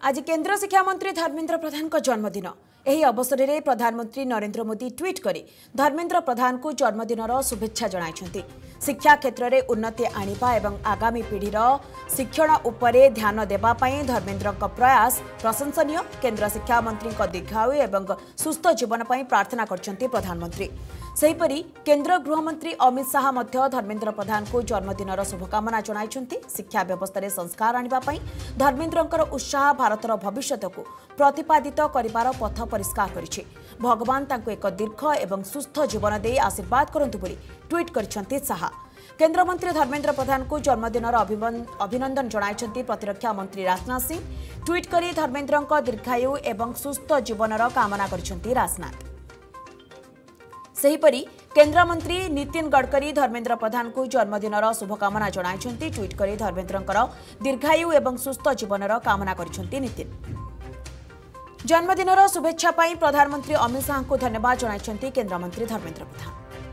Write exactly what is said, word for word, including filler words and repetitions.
आज केंद्र शिक्षा मंत्री धर्मेंद्र प्रधान का जन्मदिन। एही अवसर में प्रधानमंत्री नरेंद्र मोदी ट्वीट करी धर्मेंद्र प्रधान को जन्मदिन शुभेच्छा जणाइछन्ति। शिक्षा क्षेत्र में उन्नति आनिबा एवं आगामी पीढ़ीर शिक्षण उपरे ध्यान देबा पई धर्मेंद्र का प्रयास प्रशंसनीय। केंद्र शिक्षा मंत्री दीर्घायु एवं सुस्थ जीवन पई प्रार्थना करछन्ति प्रधानमंत्री। सेहीपरि केंद्र गृहमंत्री अमित शाह मध्य धर्मेंद्र प्रधान को जन्मदिन शुभकामना जणाइछन्ति। शिक्षा व्यवस्था संस्कार आनिबा पई धर्मेंद्रंकर उत्साह भारतर भविष्यत को प्रतिपादित करिबार पथ परिष्कार करिछि। भगवान तांको एक दीर्घ एवं सुस्थ जीवन दे आशीर्वाद करंतु बोली ट्वीट करिछन्ति शाह। केंद्र मंत्री धर्मेंद्र प्रधान को जन्मदिन अभिनंदन जणाइछन्ति प्रतिरक्षा मंत्री राजनाथ सिंह। ट्वीट करी धर्मेंद्रंक दीर्घायु एवं सुस्थ जीवनर कामना करिछन्ति राजनाथ। सेहीपरि केंद्र मंत्री नितिन गडकरी धर्मेंद्र प्रधान को जन्मदिन शुभकामना जणाइछन्ति। ट्वीट करी धर्मेंद्रंकर दीर्घायु एवं सुस्थ जीवनर कामना करिछन्ति नितिन। जन्मदिन शुभेच्छा पाई प्रधानमंत्री अमित शाह को धन्यवाद जणाइछन्ति केंद्र मंत्री धर्मेंद्र प्रधान।